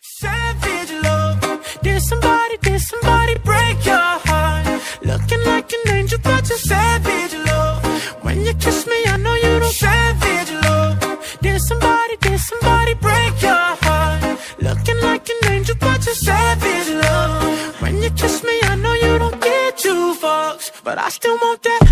Savage love. Did somebody break your heart? Looking like an angel, but you're savage love. When you kiss me, I know you don't. Savage love. Did somebody break your heart? Looking like an angel, but you're savage love. When you kiss me, I know you don't get two fucks, but I still want that.